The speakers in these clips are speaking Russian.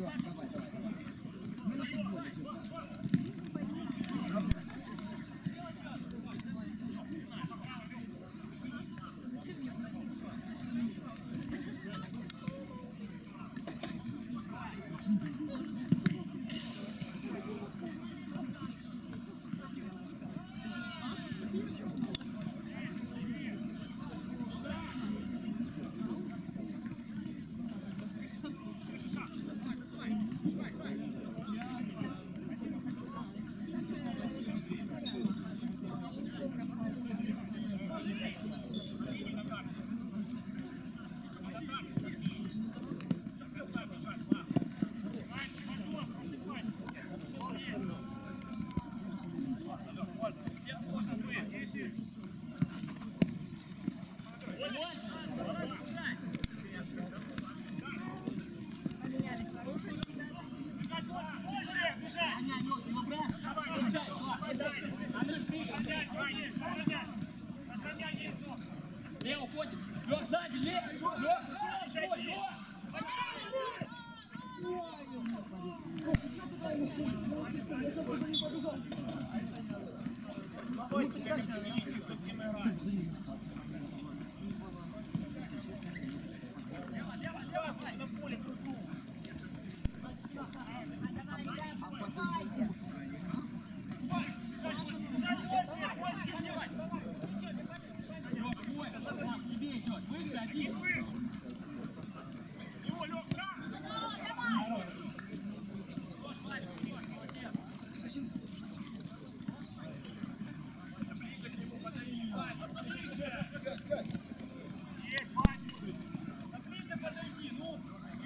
Лео, уходит. Лёг сзади, Лео! Лёг! Выше, один, выше! Его, Лёг, сам! Давай! Ближе к нему подойди, Ваня, ближе! Есть, Ваня! Да ближе подойди, ну!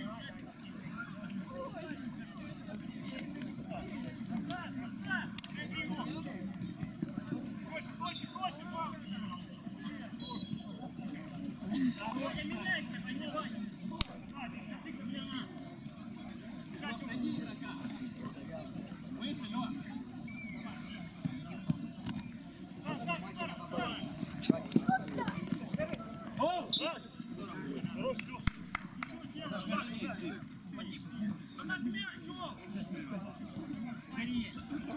Проще, Павел! Не меняйся, понимай! Найди игрока! Выше, Лёг! Хорош, Лёг! Подожми, чё? Скорее!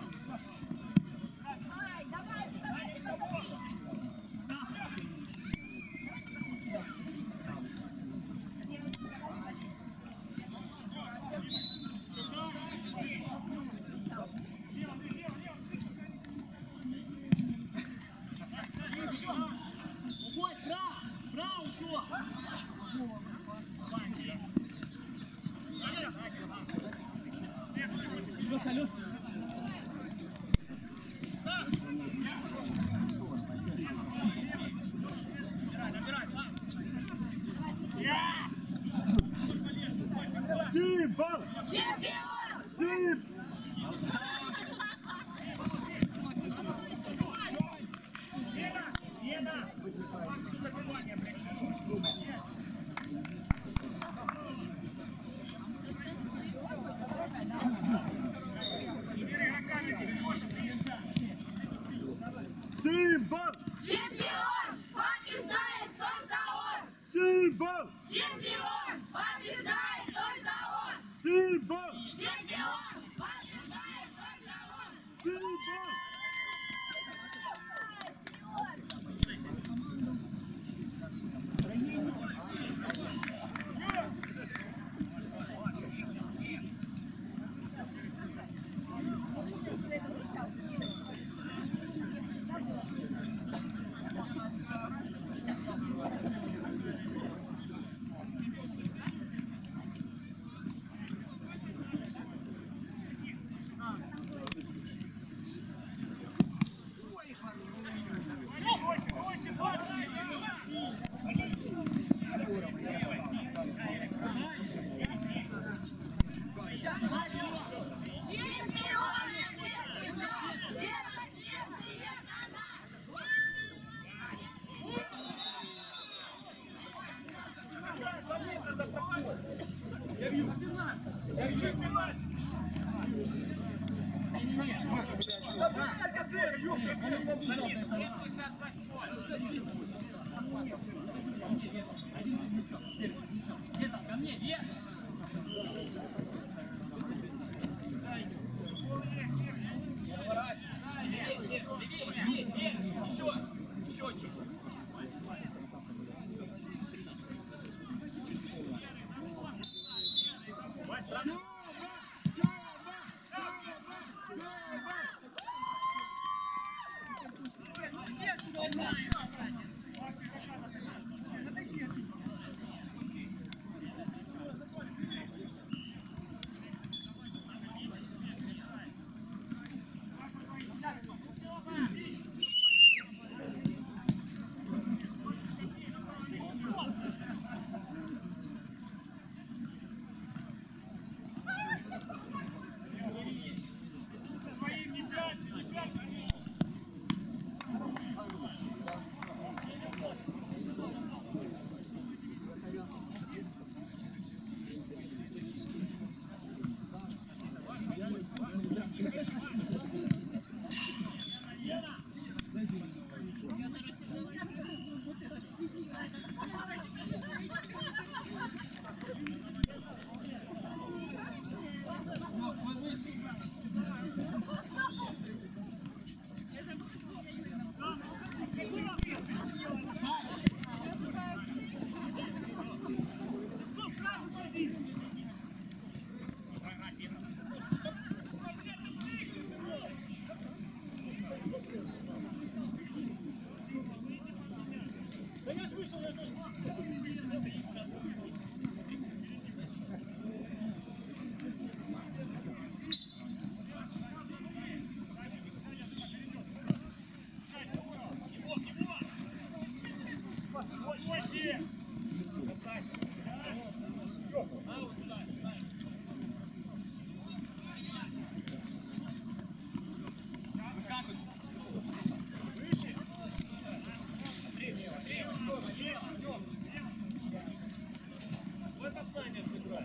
Симпл! Чемпион! Симпл! Симпл! Чемпион! Побеждает только он! Симпл! Чемпион! Побеждает только он! Симпл! Чемпион! Побеждает только он! Симпл! Где-то ко мне, вверх! Да я ж вышел, я ж даже... Вот Саня сыграет.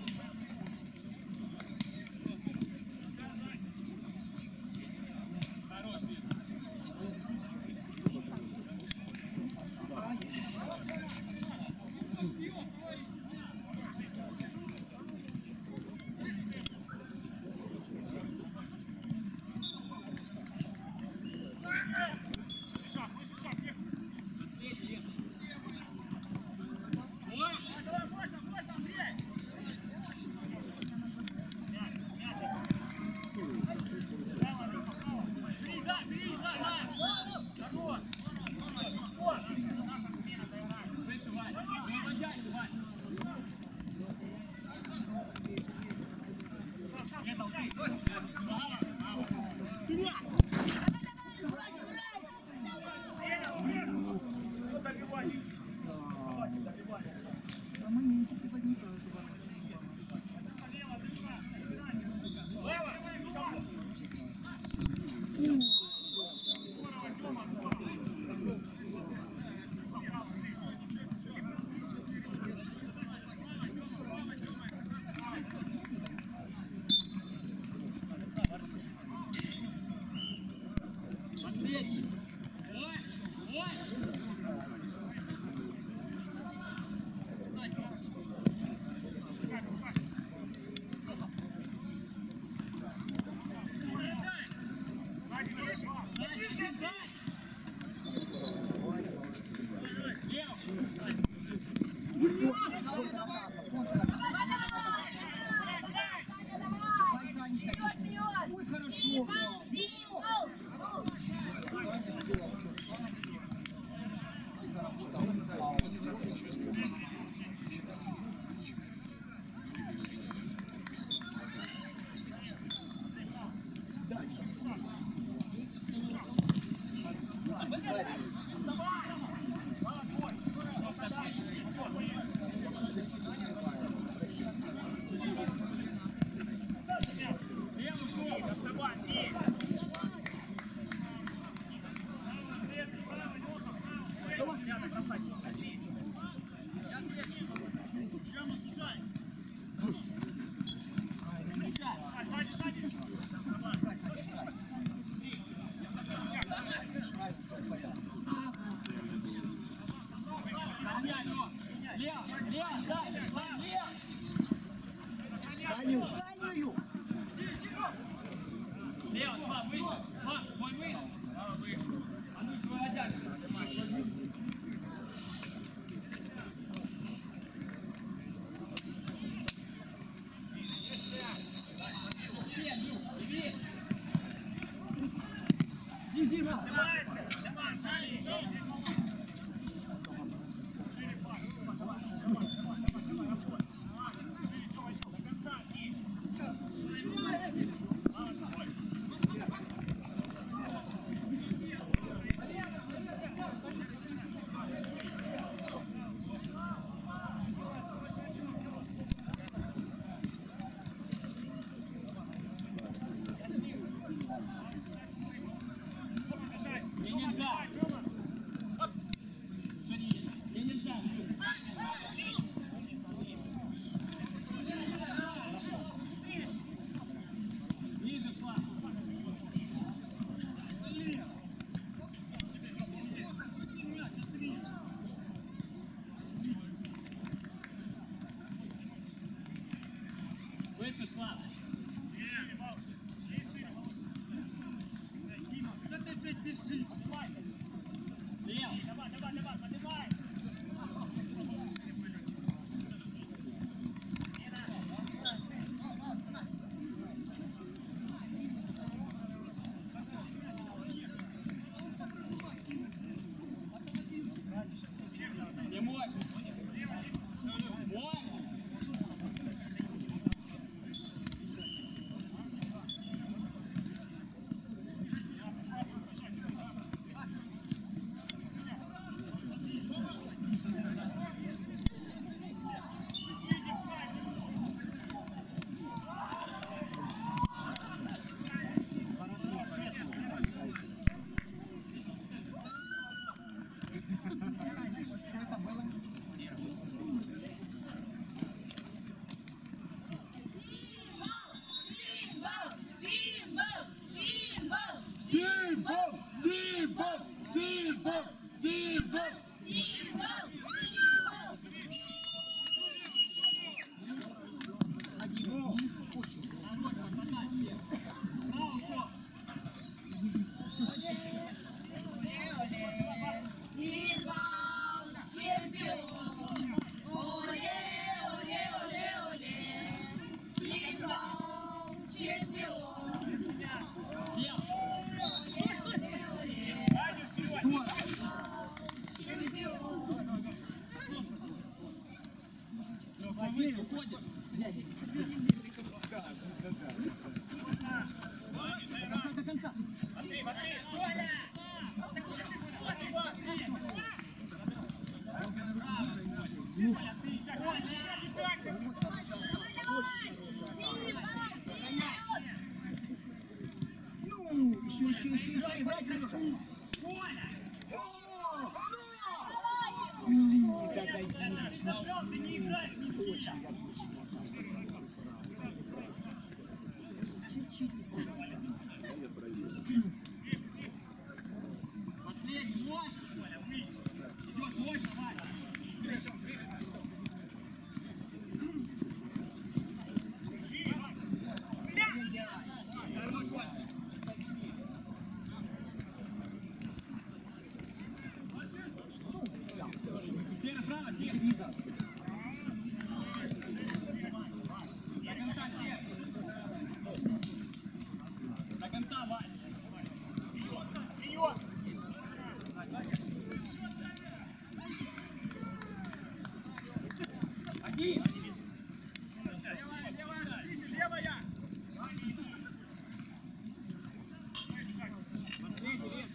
Ой, хорошо. Саню, Саню! выше, уходит. До конца. Ну, еще, играй, Сережа. Последний, мощно, Коля, выйди. Идет мощно, Ваня. Сера, право, Сера. До конца, Сера. До конца, Ваня. Вперед! Один. Левая! Последний, лес.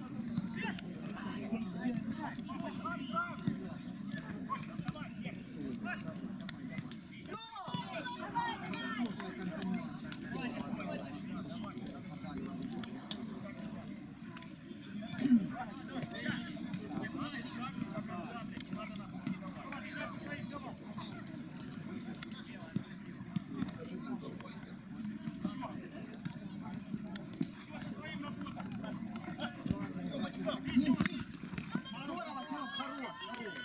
Здорово, Тём, хорош.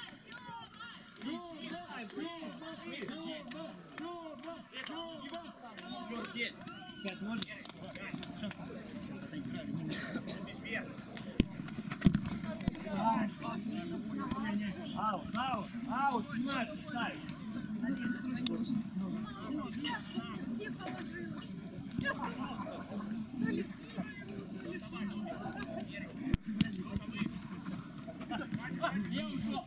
Юр, здесь. Пять можешь? Аут, 17, ставь. Не ушел.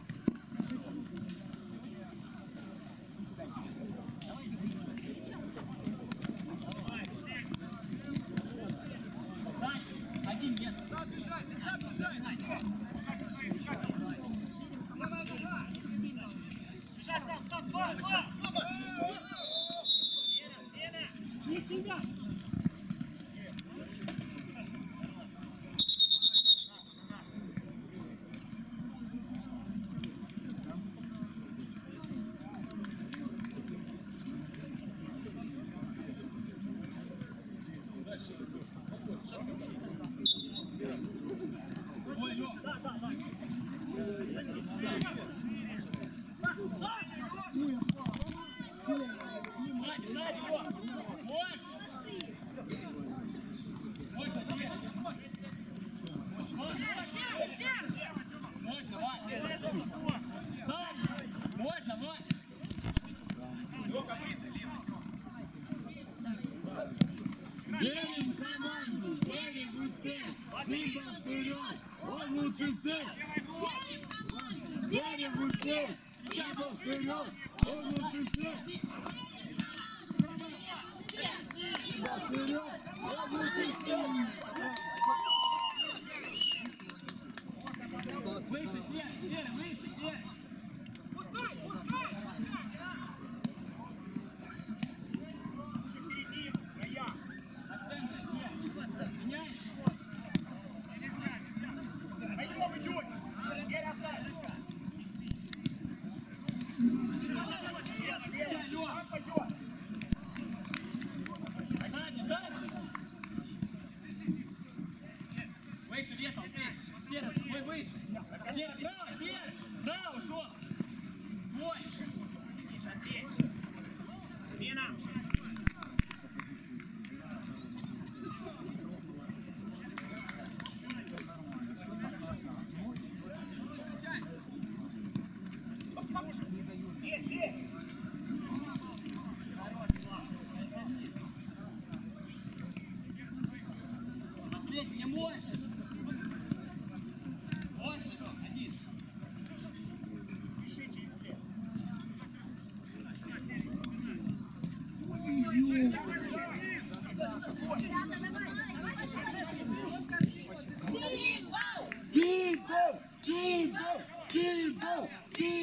Дай, один нет. Бежать сам, два! Не себя! Ой, Лёх. Сзади, сзади, Лёх. Мощь. Мощно, Свет. Мощно, Вань. Сзади. Мощно, Вань. Верим в команду, верим в успех. Симба вперед, он лучше всех. Верим в успех. Симба вперед, он лучше всех. Симба вперед, он лучше всех. Выше, Свет. Вера, выше, Свет. На центре, Свет. Меняй. Пойдем, идет! Теперь оставь! Встречай, Лёх. Пойдет! Сзади, сзади. Выше, весом, ты. Сера, твой выше. Сера, право, Сера. Право, ушел. Твой. Мина! Последний, не можешь. Мощно, Лёх, один. Спеши через след.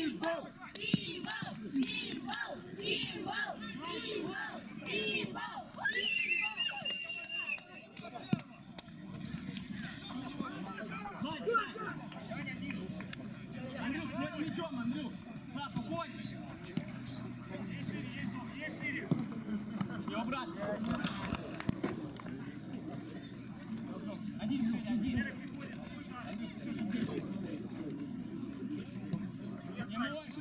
Символ! Символ! Символ! Символ! Символ! Символ! Андрюх, с мячом, Андрюх! Слав, уходи! Есть шире. Его брат! Один шире, один! Не можешь!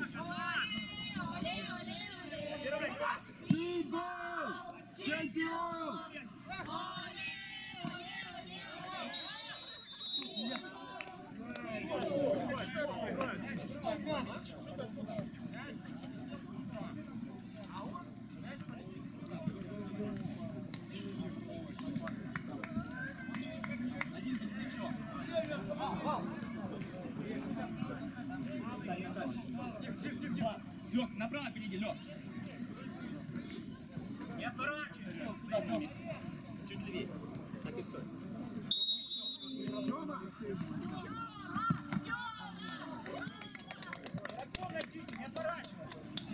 Символ! Чемпион! Лёг, направо перейди, Лёг! Не отворачивайся. Сюда, в месте. Чуть левее. Так и стой. Не отворачивайся.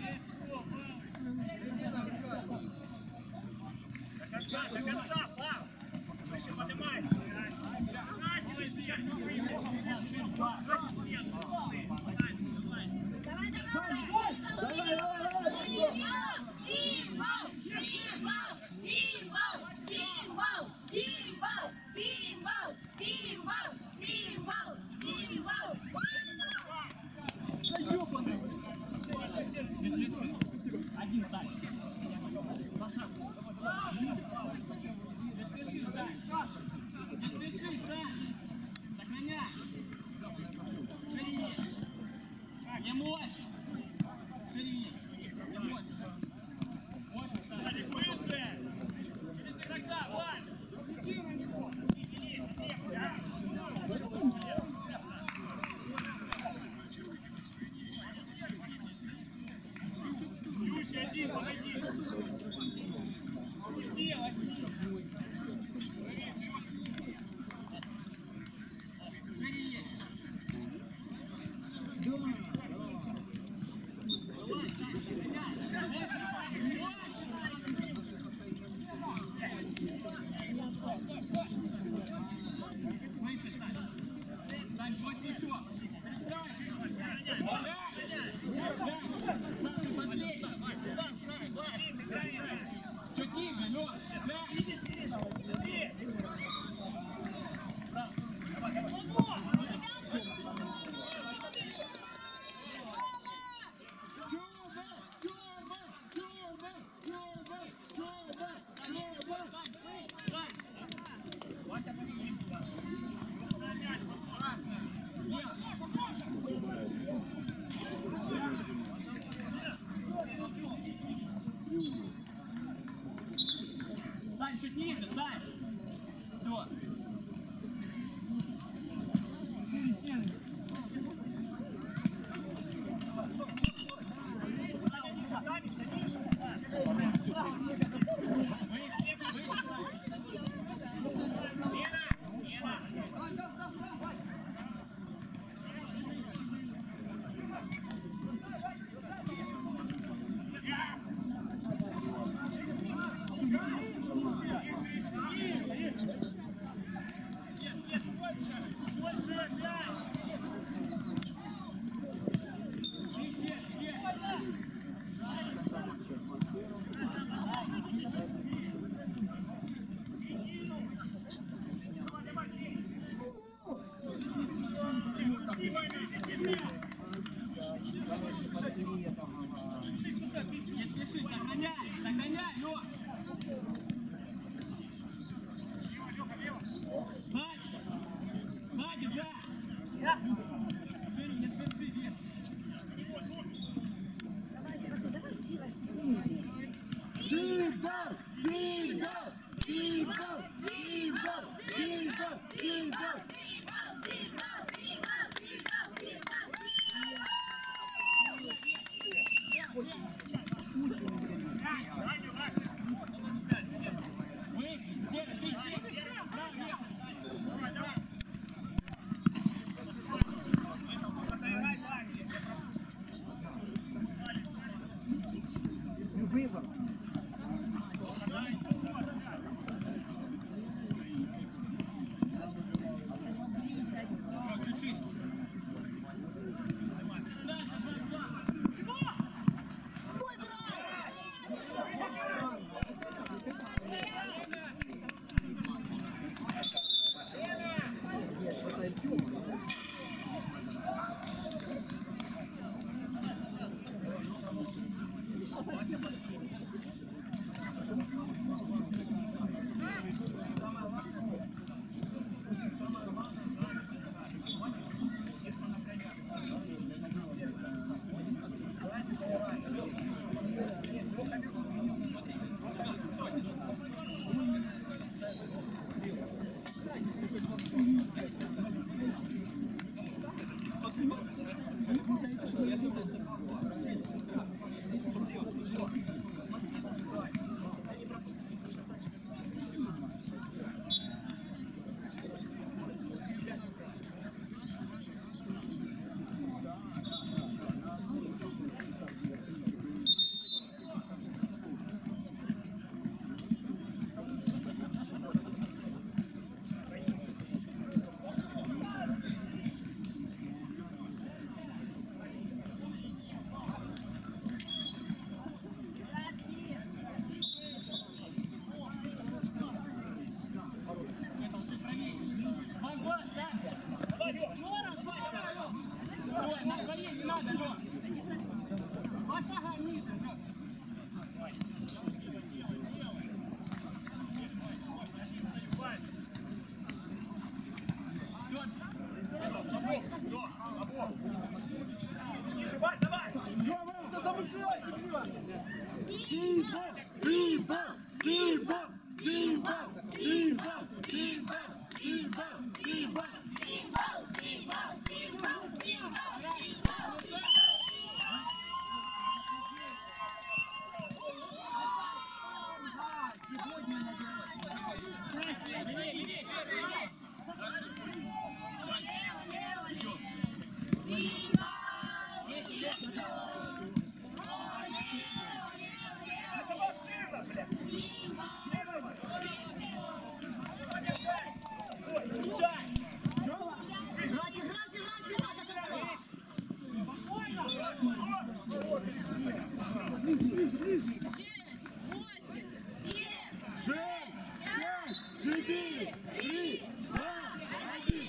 До конца, Слав. Выше поднимай. Отворачивайся, я не выйду. Давай, давай! Символ! Символ! Символ! Символ! Символ! Символ! Символ! Символ! Символ! Не спеши. Один сзади. Паша. Не спеши, сзади. Не спеши, сзади. Сохраняй. Шире. Не можешь. Шире. Не можешь. Можешь, сзади. Выше. Через игрока, Влад. Юсь, один, подойди. Делай. Шире. Выше стань. Стань, твой плечо. Чуть ниже, Лёг. Иди снизу. Иди. Вася, посмотри туда. Сань, чуть ниже, Сань. Все. Санечка, ниже. Лена, Лена. Нет, больше опять. Не спеши, сохраняй, сохраняй, Лёг. Сзади, сзади, да. Женя, не спеши, Вес. Символ! Символ! Символ! Символ! Символ! Символ! Выше, Вера, ты здесь. Браво, Вера. Давай, давай. Отыграй, Ваня. Симба! Симба! Симба! Симба! Симба! Симба! Симба! Левее, левее, первый, левее. Активно, блядь. Играть, играть, играть, играть до конца. Шесть! Пять! Четыре! Три! Два! Один!